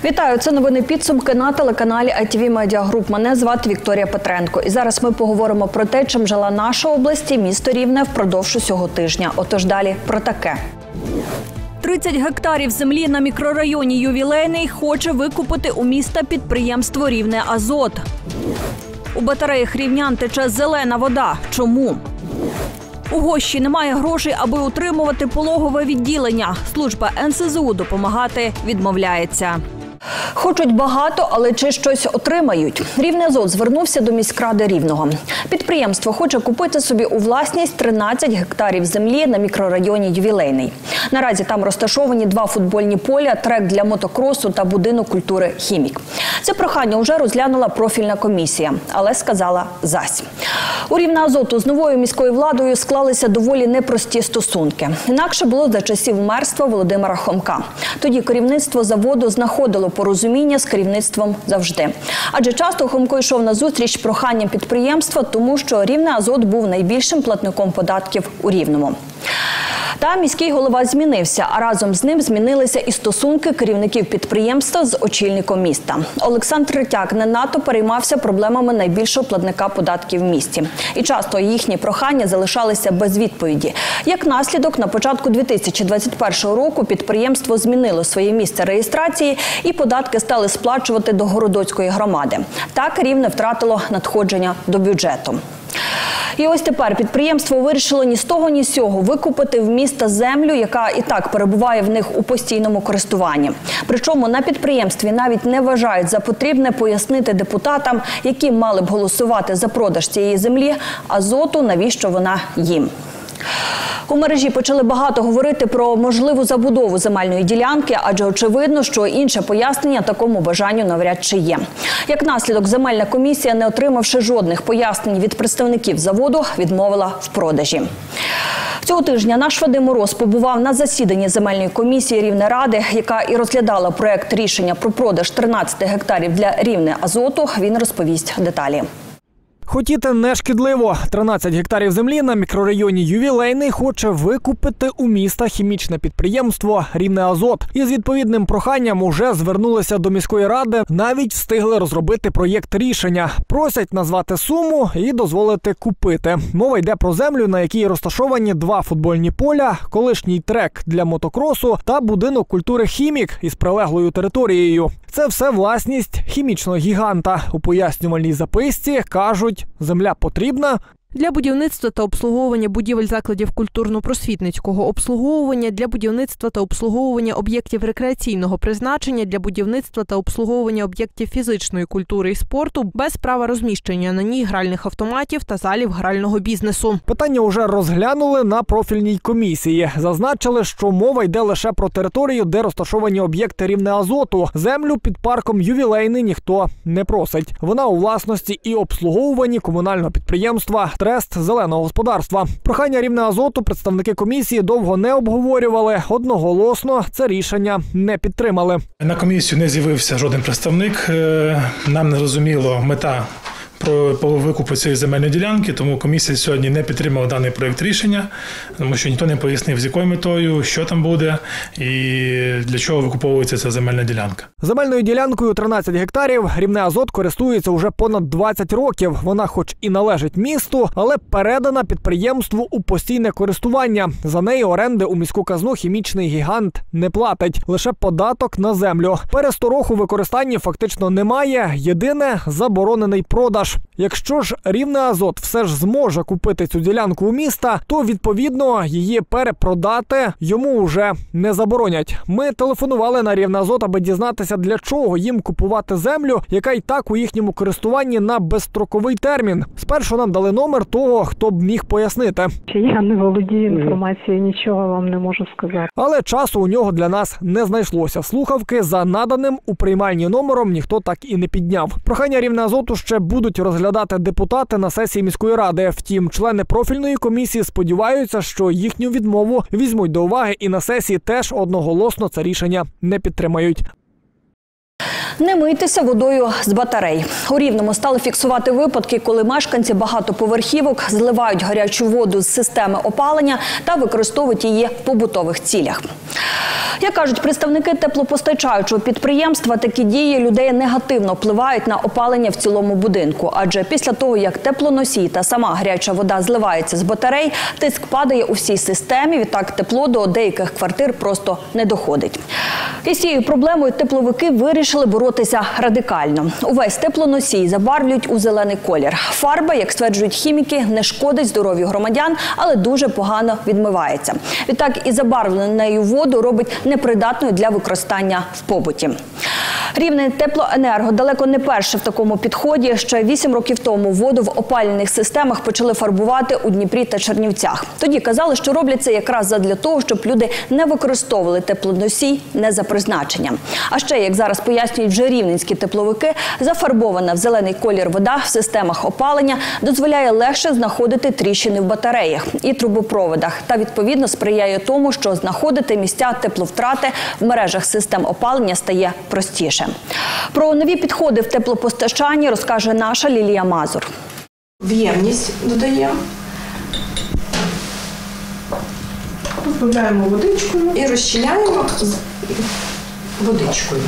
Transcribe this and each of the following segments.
Вітаю, це новини підсумки на телеканалі ITV Media Group. Мене звати Вікторія Петренко. І зараз ми поговоримо про те, чим жила наша область і місто Рівне впродовж усього тижня. Отож далі про таке. 30 гектарів землі на мікрорайоні Ювілейний хоче викупити у міста підприємство «Рівне Азот». У батареях рівнян тече зелена вода. Чому? У Гощі немає грошей, аби утримувати пологове відділення. Служба НСЗУ допомагати відмовляється. Хочуть багато, але чи щось отримають? «Рівне Азот» звернувся до міськради Рівного. Підприємство хоче купити собі у власність 13 гектарів землі на мікрорайоні Ювілейний. Наразі там розташовані 2 футбольні поля, трек для мотокросу та будинок культури «Хімік». Це прохання вже розглянула профільна комісія, але сказала зась. У «Рівне Азоту» з новою міською владою склалися доволі непрості стосунки. Інакше було за часів мерства Володимира Хомка. Тоді керівництво заводу знаходило порозуміння з керівництвом завжди. Адже часто Хомко йшов на зустріч проханням підприємства, тому що «Рівне Азот» був найбільшим платником податків у Рівному. Та міський голова змінився, а разом з ним змінилися і стосунки керівників підприємства з очільником міста. Олександр Третяк не надто переймався проблемами найбільшого платника податків в місті. І часто їхні прохання залишалися без відповіді. Як наслідок, на початку 2021 року підприємство змінило своє місце реєстрації і податки стали сплачувати до Городоцької громади. Так Рівне втратило надходження до бюджету. І ось тепер підприємство вирішило ні з того, ні з сього викупити в міста землю, яка і так перебуває в них у постійному користуванні. Причому на підприємстві навіть не вважають за потрібне пояснити депутатам, які мали б голосувати за продаж цієї землі, Азоту, навіщо вона їм. У мережі почали багато говорити про можливу забудову земельної ділянки, адже очевидно, що інше пояснення такому бажанню навряд чи є. Як наслідок, земельна комісія, не отримавши жодних пояснень від представників заводу, відмовила в продажі. Цього тижня наш Вадим Мороз побував на засіданні земельної комісії Рівнеради, яка і розглядала проект рішення про продаж 13 гектарів для «Рівне Азоту». Він розповість деталі. Хотіти не шкідливо. 13 гектарів землі на мікрорайоні Ювілейний хоче викупити у міста хімічне підприємство «Рівне Азот». Із відповідним проханням уже звернулися до міської ради, навіть встигли розробити проєкт рішення. Просять назвати суму і дозволити купити. Мова йде про землю, на якій розташовані 2 футбольні поля, колишній трек для мотокросу та будинок культури «Хімік» із прилеглою територією. Це все власність хімічного гіганта. У пояснювальній записці кажуть, земля потрібна для будівництва та обслуговування будівель закладів культурно-просвітницького обслуговування, для будівництва та обслуговування об'єктів рекреаційного призначення, для будівництва та обслуговування об'єктів фізичної культури і спорту, без права розміщення на ній гральних автоматів та залів грального бізнесу. Питання вже розглянули на профільній комісії. Зазначили, що мова йде лише про територію, де розташовані об'єкти «Рівне Азоту». Землю під парком Ювілейний ніхто не просить. Вона у власності і обслуговуванні комунального підприємства «Трест зеленого господарства». Прохання «Рівне Азоту» представники комісії довго не обговорювали. Одноголосно це рішення не підтримали. На комісію не з'явився жоден представник. Нам не зрозуміло мета по викупу цієї земельної ділянки, тому комісія сьогодні не підтримала даний проєкт рішення, тому що ніхто не пояснив, з якою метою, що там буде і для чого викуповується ця земельна ділянка. Земельною ділянкою 13 гектарів «Рівне Азот» користується уже понад 20 років. Вона хоч і належить місту, але передана підприємству у постійне користування. За неї оренди у міську казну хімічний гігант не платить. Лише податок на землю. Пересторог у використанні фактично немає. Єдине – заборонений продаж. Якщо ж «Рівне Азот» все ж зможе купити цю ділянку у міста, то, відповідно, її перепродати йому вже не заборонять. Ми телефонували на «Рівне Азот», аби дізнатися, для чого їм купувати землю, яка й так у їхньому користуванні на безстроковий термін. Спершу нам дали номер того, хто б міг пояснити. Я не володію інформацією, нічого вам не можу сказати. Але часу у нього для нас не знайшлося. Слухавки за наданим у приймальні номером ніхто так і не підняв. Прохання «Рівне Азоту» ще будуть розглядати депутати на сесії міської ради. Втім, члени профільної комісії сподіваються, що їхню відмову візьмуть до уваги і на сесії теж одноголосно це рішення не підтримають. Не мийтеся водою з батарей. У Рівному стали фіксувати випадки, коли мешканці багатоповерхівок зливають гарячу воду з системи опалення та використовують її в побутових цілях. Як кажуть представники теплопостачаючого підприємства, такі дії людей негативно впливають на опалення в цілому будинку. Адже після того, як теплоносій та сама гаряча вода зливається з батарей, тиск падає у всій системі, відтак тепло до деяких квартир просто не доходить. І з цією проблемою тепловики вирішили боротися радикально. Увесь теплоносій забарвлюють у зелений колір. Фарба, як стверджують хіміки, не шкодить здоров'ю громадян, але дуже погано відмивається. Відтак і забарвлену нею воду робить непридатною для використання в побуті. Рівнетеплоенерго далеко не перше в такому підході. Ще 8 років тому воду в опалювальних системах почали фарбувати у Дніпрі та Чернівцях. Тоді казали, що роблять це якраз задля того, щоб люди не використовували теплоносій не за призначенням. А ще, як зараз пояснюють вже рівненські тепловики, зафарбована в зелений колір вода в системах опалення дозволяє легше знаходити тріщини в батареях і трубопроводах та, відповідно, сприяє тому, що знаходити місця тепловтрати в мережах систем опалення стає простіше. Про нові підходи в теплопостачанні розкаже наша Лілія Мазур. В ємність додаємо, додаємо водичкою і розчиняємо з водичкою.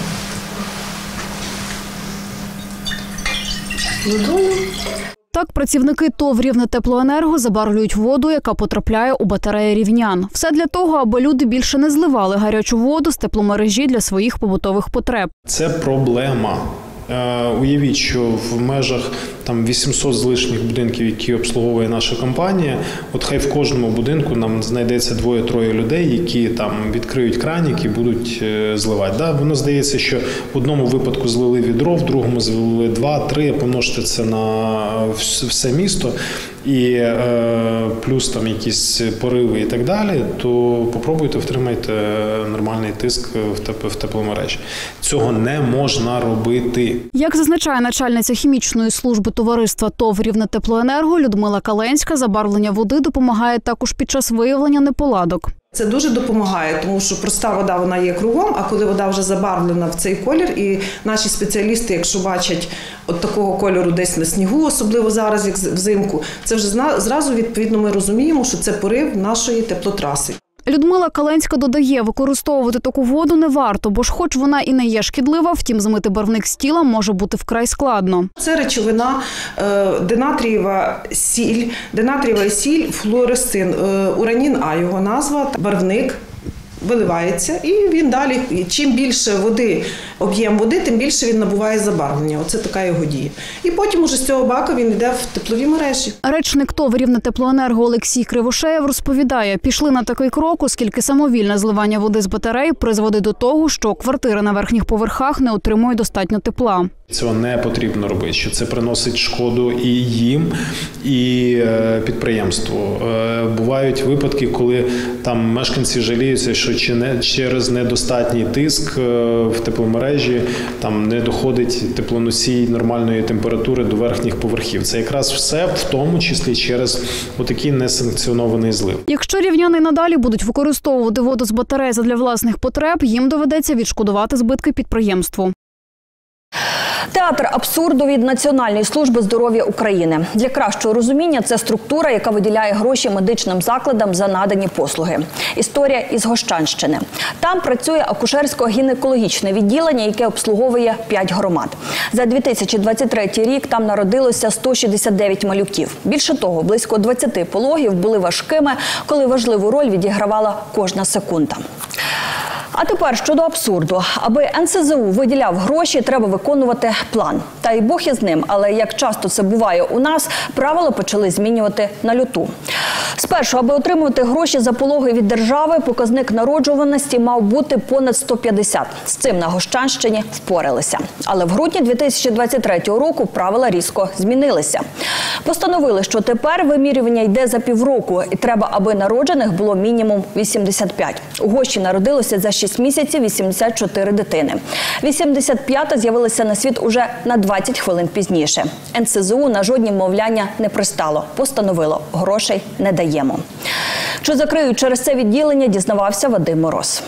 Водою. Так, працівники ТОВ «Рівнетеплоенерго» забарвлюють воду, яка потрапляє у батареї рівнян. Все для того, аби люди більше не зливали гарячу воду з тепломережі для своїх побутових потреб. Це проблема. Уявіть, що в межах 800 з лишніх будинків, які обслуговує наша компанія, от хай в кожному будинку нам знайдеться 2-3 людей, які відкриють кранік і будуть зливати. Да? Воно здається, що в одному випадку злили відро, в другому злили 2-3, помножте це на все місто, і плюс якісь пориви і так далі, то попробуйте, втримайте нормальний тиск в тепломережі. Цього не можна робити. Як зазначає начальниця хімічної служби товариства ТОВ «Рівнетеплоенерго» Людмила Каленська, забарвлення води допомагає також під час виявлення неполадок. Це дуже допомагає, тому що проста вода, вона є кругом, а коли вода вже забарвлена в цей колір, і наші спеціалісти, якщо бачать от такого кольору десь на снігу, особливо зараз, як взимку, це вже зразу, відповідно, ми розуміємо, що це порив нашої теплотраси. Людмила Каленська додає, використовувати таку воду не варто, бо ж хоч вона і не є шкідлива, втім змити барвник з тіла може бути вкрай складно. Це речовина денатрієва сіль, флуоресцин, уранін А його назва, барвник. Виливається, і він далі, чим більше води, об'єм води, тим більше він набуває забарвлення. Оце така його дія. І потім уже з цього бака він йде в теплові мережі. Речник ТОВ «Рівнетеплоенерго» Олексій Кривошеєв розповідає, пішли на такий крок, оскільки самовільне зливання води з батарей призводить до того, що квартири на верхніх поверхах не отримують достатньо тепла. Цього не потрібно робити, що це приносить шкоду і їм, і підприємству. Бувають випадки, коли мешканці жаліються, що через недостатній тиск в тепломережі не доходить теплоносій нормальної температури до верхніх поверхів. Це якраз все, в тому числі через отакий несанкціонований злив. Якщо рівняни надалі будуть використовувати воду з батарей задля власних потреб, їм доведеться відшкодувати збитки підприємству. Театр абсурду від Національної служби здоров'я України. Для кращого розуміння, це структура, яка виділяє гроші медичним закладам за надані послуги. Історія із Гощанщини. Там працює акушерсько-гінекологічне відділення, яке обслуговує 5 громад. За 2023 рік там народилося 169 малюків. Більше того, близько 20 пологів були важкими, коли важливу роль відігравала кожна секунда. А тепер щодо абсурду. Аби НСЗУ виділяв гроші, треба виконувати план. Та й Бог із ним, але як часто це буває у нас, правила почали змінювати на люту. Спершу, аби отримувати гроші за пологи від держави, показник народжуваності мав бути понад 150. З цим на Гощанщині впоралися. Але в грудні 2023 року правила різко змінилися. Постановили, що тепер вимірювання йде за півроку, і треба, аби народжених було мінімум 85. У Гощі народилося за 6 місяців 84 дитини. 85-та з'явилася на світ уже на 20 хвилин пізніше. НСЗУ на жодні вмовляння не пристало. Постановило – грошей не даємо. Чи закриють через це відділення, дізнавався Вадим Мороз.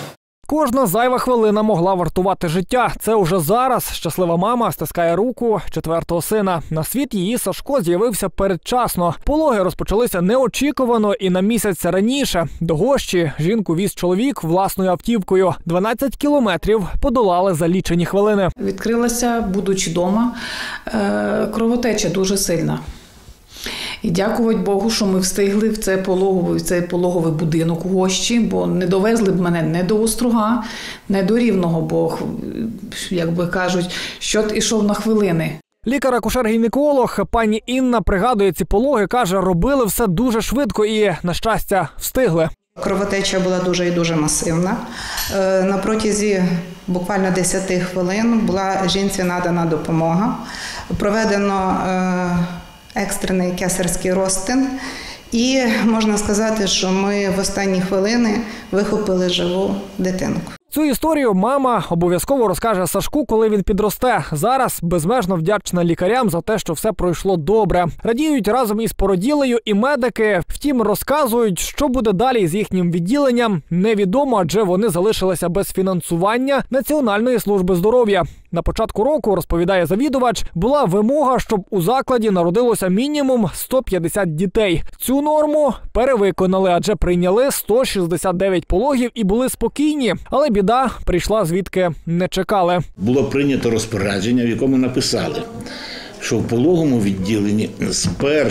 Кожна зайва хвилина могла вартувати життя. Це уже зараз щаслива мама стискає руку 4-го сина. На світ її Сашко з'явився передчасно. Пологи розпочалися неочікувано і на місяць раніше. До Гощі жінку віз чоловік власною автівкою. 12 кілометрів подолали за лічені хвилини. Відкрилася, будучи вдома, кровотеча дуже сильна. І дякувати Богу, що ми встигли в цей пологовий будинок у Гощі, бо не довезли б мене не до Острога, не до Рівного, бо, як би кажуть, щот ішов на хвилини. Лікар-акушер-гінеколог пані Інна пригадує ці пологи, каже, робили все дуже швидко і, на щастя, встигли. Кровотеча була дуже і дуже масивна. На протязі буквально 10 хвилин була жінці надана допомога. Проведено екстрений кесарський розтин. І можна сказати, що ми в останні хвилини вихопили живу дитинку. Цю історію мама обов'язково розкаже Сашку, коли він підросте. Зараз безмежно вдячна лікарям за те, що все пройшло добре. Радіють разом із породілею і медики. Втім, розказують, що буде далі з їхнім відділенням, невідомо, адже вони залишилися без фінансування Національної служби здоров'я. На початку року, розповідає завідувач, була вимога, щоб у закладі народилося мінімум 150 дітей. Цю норму перевиконали, адже прийняли 169 пологів і були спокійні. Але біда прийшла, звідки не чекали. Було прийнято розпорядження, в якому написали, що в пологовому відділенні з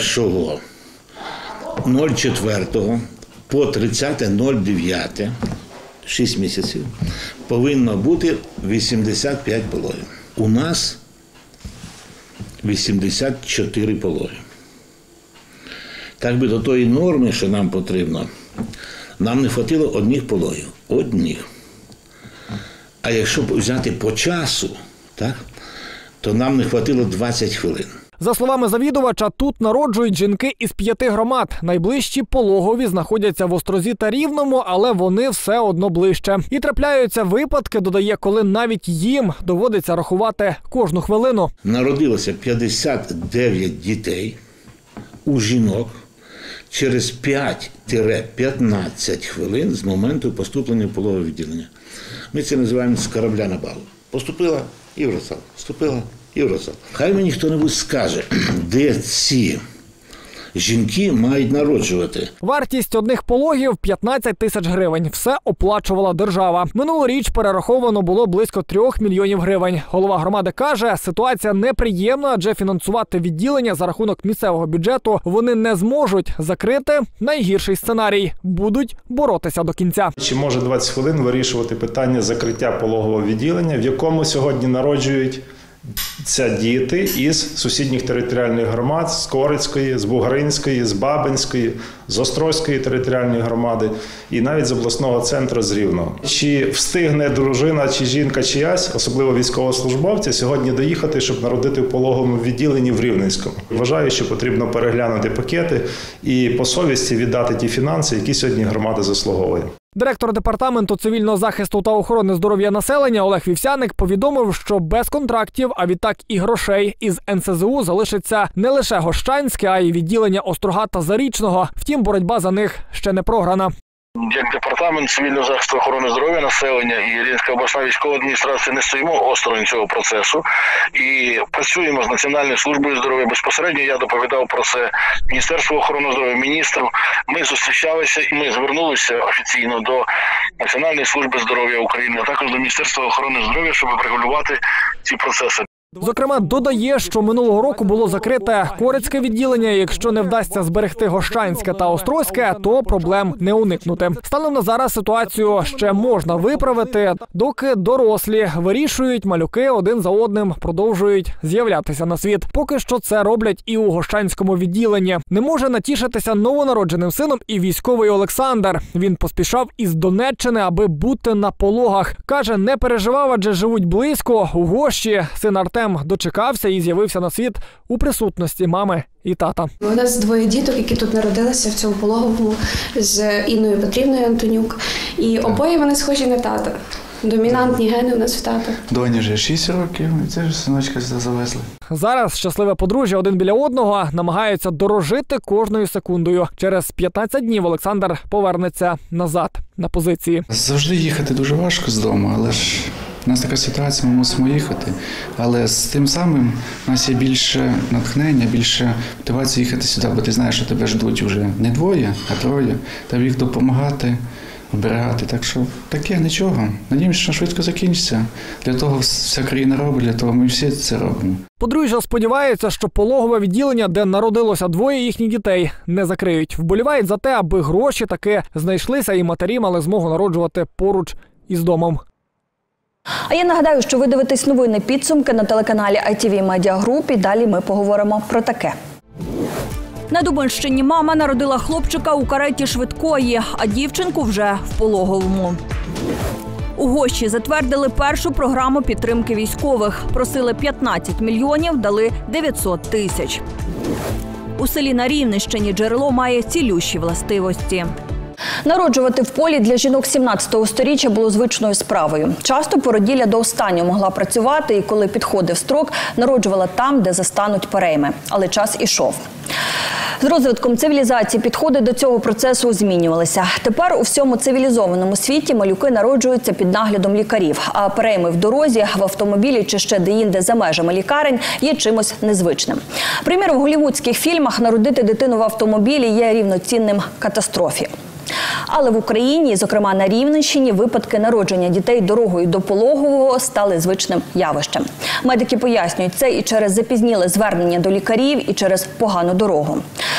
1.04 по 30.09, 6 місяців, повинно бути 85 пологів. У нас 84 пологи. Так би до тої норми, що нам потрібно, нам не хватило одних пологів. Одних. А якщо взяти по часу, так, то нам не хватило 20 хвилин. За словами завідувача, тут народжують жінки із 5 громад. Найближчі пологові знаходяться в Острозі та Рівному, але вони все одно ближче. І трапляються випадки, додає, коли навіть їм доводиться рахувати кожну хвилину. Народилося 59 дітей у жінок через 5-15 хвилин з моменту поступлення в пологове відділення. Ми це називаємо з корабля на балу. Поступила і вросла, поступила і вросла. Хай мені хто-небудь скаже, де ці жінки мають народжувати. Вартість одних пологів – 15 тисяч гривень. Все оплачувала держава. Минулоріч перераховано було близько 3 мільйонів гривень. Голова громади каже, ситуація неприємна, адже фінансувати відділення за рахунок місцевого бюджету вони не зможуть. Закрити – найгірший сценарій. Будуть боротися до кінця. Чи може 20 хвилин вирішувати питання закриття пологового відділення, в якому сьогодні народжують діти із сусідніх територіальних громад, з Корицької, з Бугринської, з Бабинської, з Острозької територіальної громади і навіть з обласного центру з Рівного. Чи встигне дружина, чи жінка чиясь, особливо військовослужбовці, сьогодні доїхати, щоб народити в пологовому відділенні в Рівненському? Вважаю, що потрібно переглянути пакети і по совісті віддати ті фінанси, які сьогодні громада заслуговує. Директор департаменту цивільного захисту та охорони здоров'я населення Олег Вівсяник повідомив, що без контрактів, а відтак і грошей із НСЗУ залишиться не лише Гощанське, а й відділення Острога та Зарічного. Втім, боротьба за них ще не програна. Як департамент цивільного захисту охорони здоров'я населення і Рівненська обласна військова адміністрація не стоїмо осторонь цього процесу і працюємо з Національною службою здоров'я. Безпосередньо я доповідав про це Міністерству охорони здоров'я, міністру. Ми зустрічалися і ми звернулися офіційно до Національної служби здоров'я України, а також до Міністерства охорони здоров'я, щоб врегулювати ці процеси. Зокрема, додає, що минулого року було закрите Корицьке відділення. Якщо не вдасться зберегти Гощанське та Острозьке, то проблем не уникнути. Станом на зараз ситуацію ще можна виправити, доки дорослі вирішують, малюки один за одним продовжують з'являтися на світ. Поки що це роблять і у Гощанському відділенні. Не може натішитися новонародженим сином і військовий Олександр. Він поспішав із Донеччини, аби бути на пологах. Каже, не переживав, адже живуть близько, у Гощі. Син Артем дочекався і з'явився на світ у присутності мами і тата. У нас 2 діток, які тут народилися в цьому пологовому з Інною Петрівною Антонюк. І обоє вони схожі на тата. Домінантні гени у нас в тата. Доні вже 6 років, і це ж синочка завезли. Зараз щасливе подружжя один біля одного намагаються дорожити кожною секундою. Через 15 днів Олександр повернеться назад. на позиції. Завжди їхати дуже важко з дому, але ж у нас така ситуація, ми мусимо їхати. Але з тим самим у нас є більше натхнення, більше мотивації їхати сюди, бо ти знаєш, що тебе ждуть вже не двоє, а троє. Тобі їх допомагати, оберігати. Так що таке, нічого. Надіємося, що швидко закінчиться. Для того вся країна робить, для того ми всі це робимо. Подружжя сподівається, що пологове відділення, де народилося двоє їхніх дітей, не закриють. Вболівають за те, аби гроші таки знайшлися і матері мали змогу народжувати поруч із домом. А я нагадаю, що ви дивитесь новини підсумки на телеканалі ITV Media Group, і далі ми поговоримо про таке. На Дубинщині мама народила хлопчика у кареті швидкої, а дівчинку вже в пологовому. У Гощі затвердили першу програму підтримки військових. Просили 15 мільйонів, дали 900 тисяч. У селі на Рівненщині джерело має цілющі властивості. Народжувати в полі для жінок 17-го сторіччя було звичною справою. Часто породілля до останнього могла працювати і коли підходив строк, народжувала там, де застануть перейми. Але час ішов. З розвитком цивілізації підходи до цього процесу змінювалися. Тепер у всьому цивілізованому світі малюки народжуються під наглядом лікарів, а перейми в дорозі, в автомобілі чи ще де-інде за межами лікарень є чимось незвичним. Приміром, в голлівудських фільмах народити дитину в автомобілі є рівноцінним катастрофі. Але в Україні, зокрема на Рівненщині, випадки народження дітей дорогою до пологового стали звичним явищем. Медики пояснюють це і через запізніле звернення до лікарів, і через погану дорогу.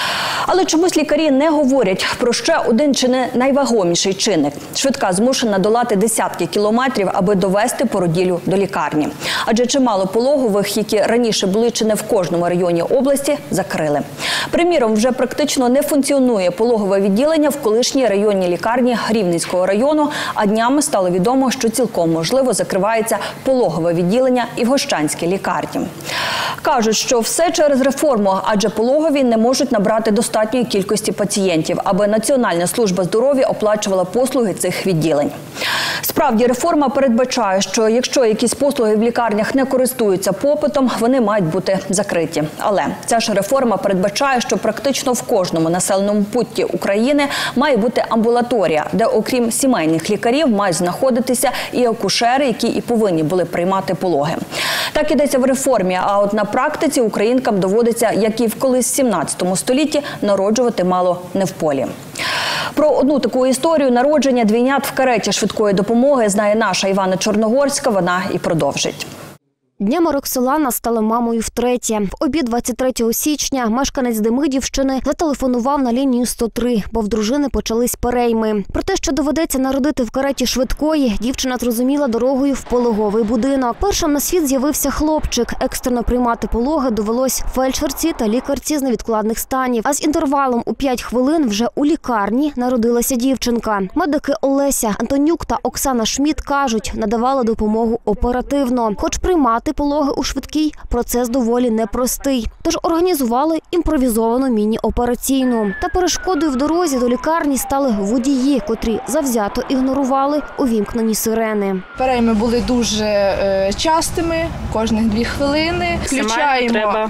Але чомусь лікарі не говорять про ще один чи не найвагоміший чинник. Швидка змушена долати десятки кілометрів, аби довести породіллю до лікарні. Адже чимало пологових, які раніше були чи не в кожному районі області, закрили. Приміром, вже практично не функціонує пологове відділення в колишній районній лікарні Рівненського району, а днями стало відомо, що цілком можливо закривається пологове відділення і в Гощанській лікарні. Кажуть, що все через реформу, адже пологові не можуть набрати достатньої кількості пацієнтів, аби Національна служба здоров'я оплачувала послуги цих відділень. Справді, реформа передбачає, що якщо якісь послуги в лікарнях не користуються попитом, вони мають бути закриті. Але ця ж реформа передбачає, що практично в кожному населеному пункті України має бути амбулаторія, де окрім сімейних лікарів мають знаходитися і акушери, які і повинні були приймати пологи. Так ідеться в реформі, а от на практиці українкам доводиться, як і в колись 17 столітті, народжувати мало не в полі. Про одну таку історію народження двійнят в кареті швидкої допомоги знає наша Івана Чорногорська, вона і продовжить. Днями Роксолана стала мамою втретє. В обід 23 січня мешканець Демидівщини зателефонував на лінію 103, бо в дружини почались перейми. Про те, що доведеться народити в кареті швидкої, дівчина зрозуміла дорогою в пологовий будинок. Першим на світ з'явився хлопчик. Екстрено приймати пологи довелось фельдшерці та лікарці з невідкладних станів. А з інтервалом у 5 хвилин вже у лікарні народилася дівчинка. Медики Олеся Антонюк та Оксана Шміт кажуть, надавали допомогу оперативно. Хоч приймати пологи у швидкій процес доволі непростий. Тож організували імпровізовану міні-операційну. Та перешкодою в дорозі до лікарні стали водії, котрі завзято ігнорували увімкнені сирени. Перейми були дуже частими, кожних 2 хвилини. Включаємо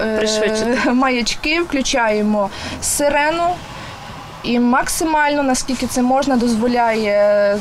маячки, включаємо сирену. І максимально, наскільки це дозволяє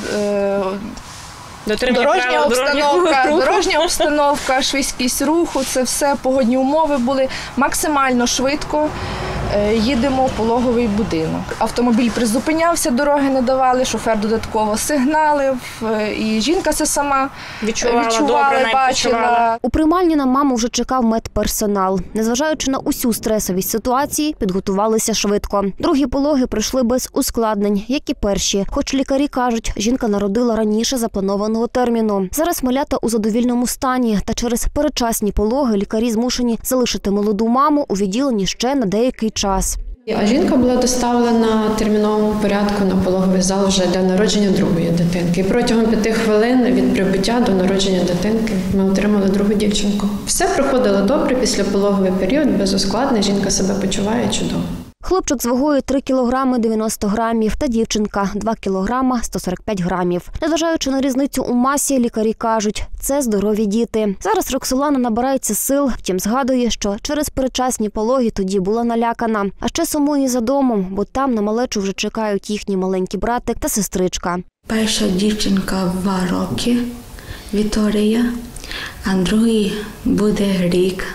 дорожня обстановка, швидкість руху, це все погодні умови були. Максимально швидко їдемо в пологовий будинок. Автомобіль призупинявся, дороги не давали, шофер додатково сигналив, і жінка це сама відчувала, бачила. У приймальні на маму вже чекав медперсонал. Незважаючи на усю стресовість ситуації, підготувалися швидко. Другі пологи пройшли без ускладнень, як і перші. Хоч лікарі кажуть, жінка народила раніше запланованого терміну. Зараз малята у задовільному стані, та через передчасні пологи лікарі змушені залишити молоду маму у відділенні ще на деякий час. А жінка була доставлена в терміновому порядку на пологовий зал вже для народження другої дитинки. І протягом 5 хвилин від прибуття до народження дитинки ми отримали другу дівчинку. Все проходило добре, після пологовий період, без ускладнень, жінка себе почуває чудово. Хлопчик з вагою 3 кілограми 90 грамів та дівчинка 2 кілограма 145 грамів. Незважаючи на різницю у масі, лікарі кажуть, це здорові діти. Зараз Роксолана набирається сил, втім згадує, що через передчасні пологи тоді була налякана. А ще сумує за домом, бо там на малечу вже чекають їхній маленький братик та сестричка. Перша дівчинка 2 роки, Вікторія, а другий буде рік.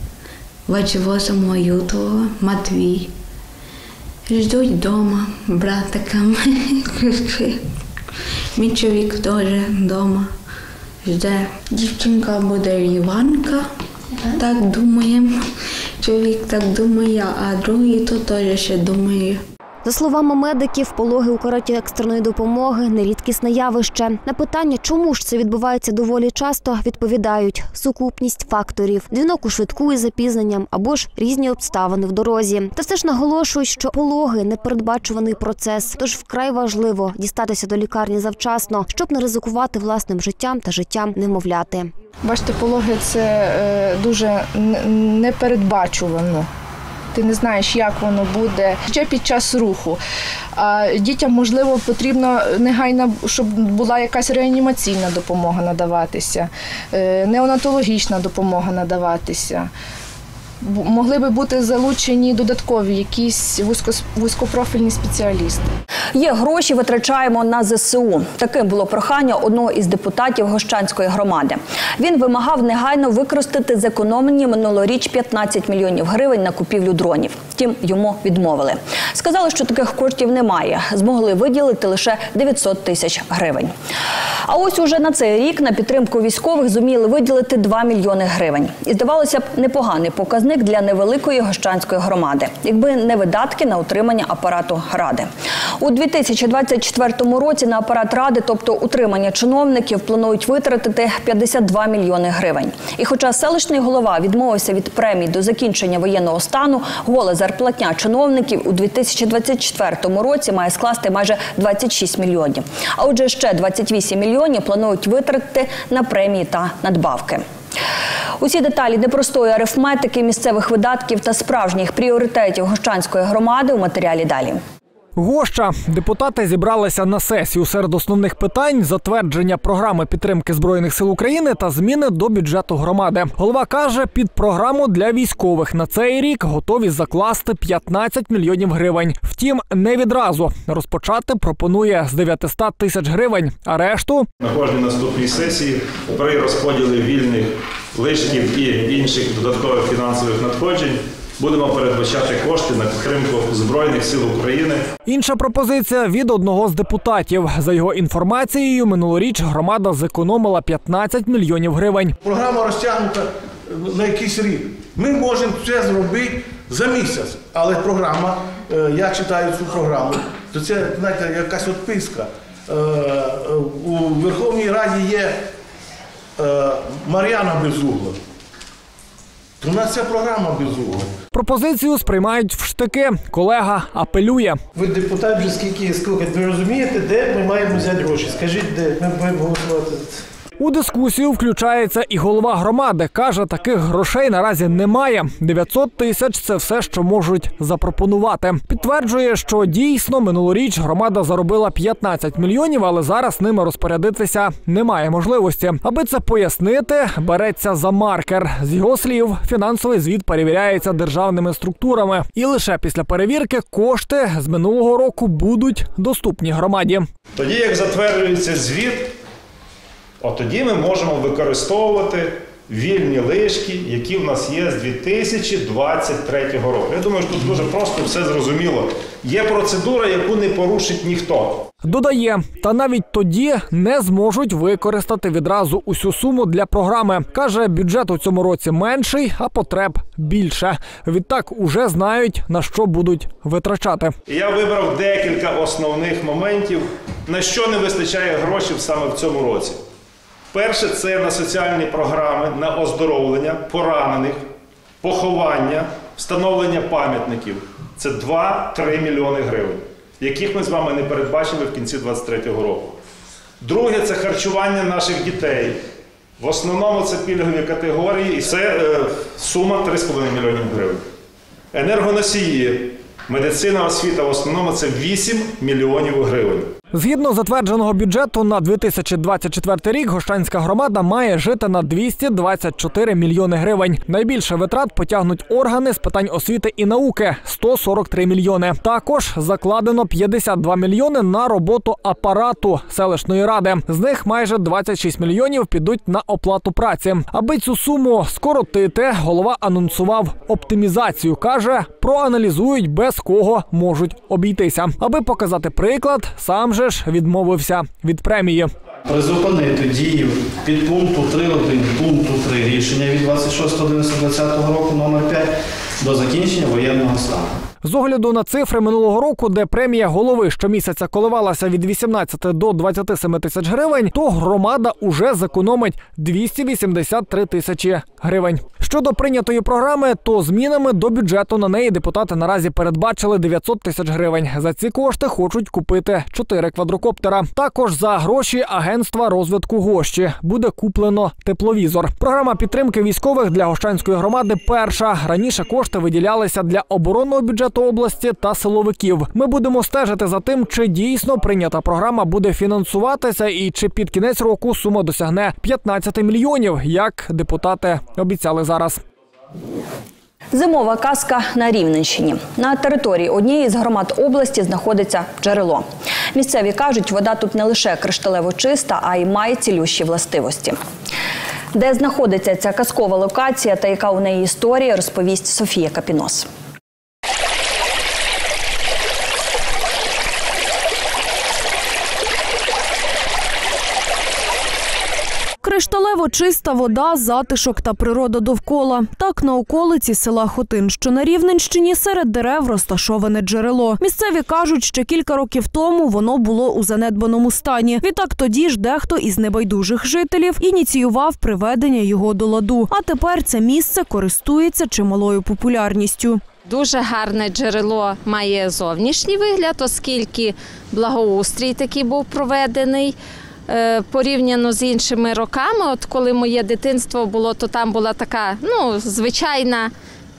28 лютого Матвій. Ждуть вдома братиками. Мій чоловік теж вдома жде. Дівчинка буде Іванка, так думаємо. Чоловік так думає, а другий то теж ще думає. За словами медиків, пологи у кареті екстреної допомоги – нерідкісне явище. На питання, чому ж це відбувається доволі часто, відповідають – сукупність факторів. Дзвінок у швидку із запізненням або ж різні обставини в дорозі. Та все ж наголошують, що пологи – непередбачуваний процес. Тож вкрай важливо дістатися до лікарні завчасно, щоб не ризикувати власним життям та життям немовляти. Бачите, пологи – це дуже непередбачувано. Ти не знаєш, як воно буде. Ще під час руху. А дітям, можливо, потрібно негайно, щоб була якась реанімаційна допомога надаватися, неонатологічна допомога надаватися. Могли би бути залучені додаткові якісь вузькопрофільні спеціалісти. Є гроші, витрачаємо на ЗСУ. Таким було прохання одного із депутатів Гощанської громади. Він вимагав негайно використати зекономлені минулоріч 15 мільйонів гривень на купівлю дронів. Втім, йому відмовили. Сказали, що таких коштів немає. Змогли виділити лише 900 тисяч гривень. А ось уже на цей рік на підтримку військових зуміли виділити 2 мільйони гривень. І, здавалося б, непоганий показник для невеликої Гощанської громади, якби не видатки на утримання апарату Ради. У 2024 році на апарат Ради, тобто утримання чиновників, планують витратити 52 мільйони гривень. І хоча селищний голова відмовився від премій до закінчення воєнного стану, гола зарплатня чиновників у 2024 році має скласти майже 26 мільйонів. А отже, ще 28 мільйонів планують витратити на премії та надбавки. Усі деталі непростої арифметики, місцевих видатків та справжніх пріоритетів Гощанської громади у матеріалі далі. Гоща. Депутати зібралися на сесію. Серед основних питань – затвердження програми підтримки Збройних сил України та зміни до бюджету громади. Голова каже, під програму для військових на цей рік готові закласти 15 мільйонів гривень. Втім, не відразу. Розпочати пропонує з 900 тисяч гривень, а решту – на кожній наступній сесії при розподілі вільних лишків і інших додаткових фінансових надходжень будемо передбачати кошти на підтримку Збройних сил України. Інша пропозиція від одного з депутатів. За його інформацією, минулоріч громада зекономила 15 мільйонів гривень. Програма розтягнута на якийсь рік. Ми можемо це зробити за місяць, але програма, я читаю цю програму, то це, знаєте, якась відписка. У Верховній Раді є Мар'яна Безугла. То у нас ця програма безугла. Пропозицію сприймають в штики. Колега апелює. Ви депутат вже скільки скликать, ви розумієте, де ми маємо взяти гроші? Скажіть, де ми будемо голосувати? У дискусію включається і голова громади. Каже, таких грошей наразі немає. 900 тисяч – це все, що можуть запропонувати. Підтверджує, що дійсно минулоріч громада заробила 15 мільйонів, але зараз ними розпорядитися немає можливості. Аби це пояснити, береться за маркер. З його слів, фінансовий звіт перевіряється державними структурами. І лише після перевірки кошти з минулого року будуть доступні громаді. Тоді, як затверджується звіт, тоді ми можемо використовувати вільні лишки, які в нас є з 2023 року. Я думаю, що тут дуже просто все зрозуміло. Є процедура, яку не порушить ніхто. Додає, та навіть тоді не зможуть використати відразу усю суму для програми. Каже, бюджет у цьому році менший, а потреб більше. Відтак уже знають, на що будуть витрачати. Я вибрав декілька основних моментів, на що не вистачає грошей саме в цьому році. Перше – це на соціальні програми, на оздоровлення поранених, поховання, встановлення пам'ятників. Це 2-3 мільйони гривень, яких ми з вами не передбачили в кінці 2023 року. Друге – це харчування наших дітей. В основному це пільгові категорії і це сума 3,5 мільйонів гривень. Енергоносії, медицина, освіта – в основному це 8 мільйонів гривень. Згідно затвердженого бюджету на 2024 рік Гощанська громада має жити на 224 мільйони гривень. Найбільше витрат потягнуть органи з питань освіти і науки – 143 мільйони. Також закладено 52 мільйони на роботу апарату селищної ради. З них майже 26 мільйонів підуть на оплату праці. Аби цю суму скоротити, голова анонсував оптимізацію. Каже, проаналізують, без кого можуть обійтися. Аби показати приклад, сам же ж відмовився від премії. Призупинити дію підпункту 3.1 пункту 3 рішення від 26.11.2020 року номер 5 до закінчення воєнного стану. З огляду на цифри минулого року, де премія голови щомісяця коливалася від 18 до 27 тисяч гривень, то громада уже зекономить 283 тисячі гривень. Щодо прийнятої програми, то змінами до бюджету на неї депутати наразі передбачили 900 тисяч гривень. За ці кошти хочуть купити 4 квадрокоптера. Також за гроші Агентства розвитку Гощі буде куплено тепловізор. Програма підтримки військових для Гощанської громади перша. Раніше кошти виділялися для оборонного бюджету області та силовиків. Ми будемо стежити за тим, чи дійсно прийнята програма буде фінансуватися і чи під кінець року сума досягне 15 мільйонів, як депутати обіцяли зараз. Зимова казка на Рівненщині. На території однієї з громад області знаходиться джерело. Місцеві кажуть, вода тут не лише кришталево чиста, а й має цілющі властивості. Де знаходиться ця казкова локація та яка у неї історія, розповість Софія Капінос. Кришталево чиста вода, затишок та природа довкола. Так на околиці села Хотин, що на Рівненщині, серед дерев розташоване джерело. Місцеві кажуть, ще кілька років тому воно було у занедбаному стані. Відтак тоді ж дехто із небайдужих жителів ініціював приведення його до ладу. А тепер це місце користується чималою популярністю. Дуже гарне джерело має зовнішній вигляд, оскільки благоустрій такий був проведений. Порівняно з іншими роками, от коли моє дитинство було, то там була така, звичайна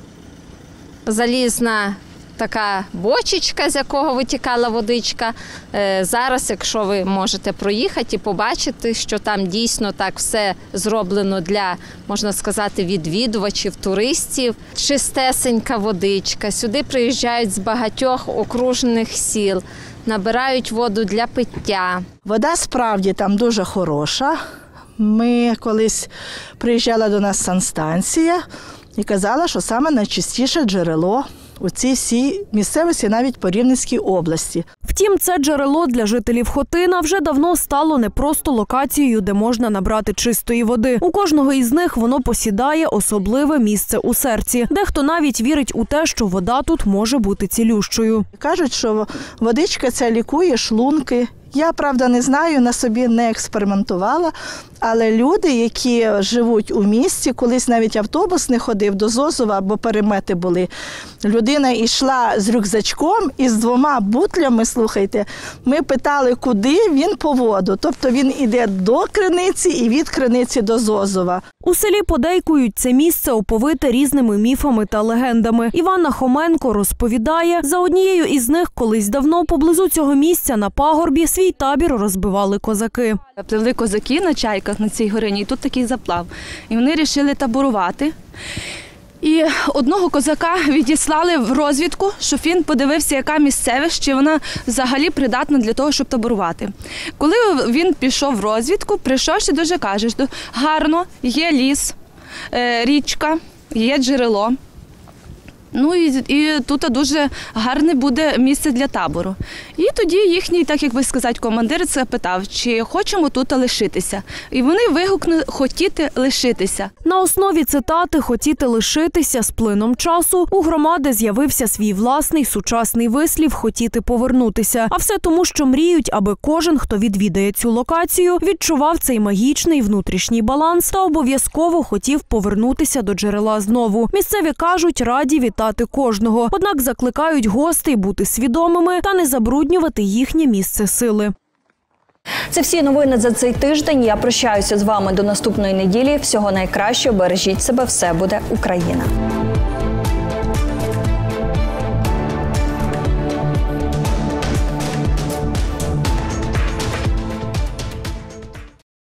залізна така бочечка, з якого витікала водичка. Зараз, якщо ви можете проїхати і побачити, що там дійсно так все зроблено для, можна сказати, відвідувачів, туристів. Чистесенька водичка. Сюди приїжджають з багатьох окружних сіл. Набирають воду для пиття. Вода справді там дуже хороша. Ми колись приїжджала до нас санстанція і казала, що саме найчистіше джерело у цій всій місцевості, навіть по Рівненській області. Втім, це джерело для жителів Хотина вже давно стало не просто локацією, де можна набрати чистої води. У кожного із них воно посідає особливе місце у серці. Дехто навіть вірить у те, що вода тут може бути цілющою. Кажуть, що водичка ця лікує шлунки. Я, правда, не знаю, на собі не експериментувала, але люди, які живуть у місті, колись навіть автобус не ходив до Зозова, бо перемети були. Людина йшла з рюкзачком і з 2 бутлями, слухайте, ми питали, куди, він по воду. Тобто він іде до криниці і від криниці до Зозова. У селі подейкують, це місце оповите різними міфами та легендами. Іванна Хоменко розповідає, за однією із них колись давно поблизу цього місця на пагорбі свій табір розбивали козаки. Пливли козаки на чайках на цій горині, і тут такий заплав. І вони вирішили таборувати. І одного козака відіслали в розвідку, щоб він подивився, яка місцевість, чи вона взагалі придатна для того, щоб таборувати. Коли він пішов в розвідку, прийшовши, дуже каже, що гарно, є ліс, річка, є джерело. І тут дуже гарне буде місце для табору. І тоді їхній, так як би сказати, командир запитав, чи хочемо тут лишитися. І вони вигукнули «хотіти лишитися». На основі цитати «хотіти лишитися» з плином часу у громади з'явився свій власний сучасний вислів «хотіти повернутися». А все тому, що мріють, аби кожен, хто відвідає цю локацію, відчував цей магічний внутрішній баланс та обов'язково хотів повернутися до джерела знову. Місцеві кажуть, раді вітати кожного, однак закликають гостей бути свідомими та не забруднювати їхнє місце сили. Це всі новини за цей тиждень. Я прощаюся з вами до наступної неділі. Всього найкращого, бережіть себе, все буде Україна.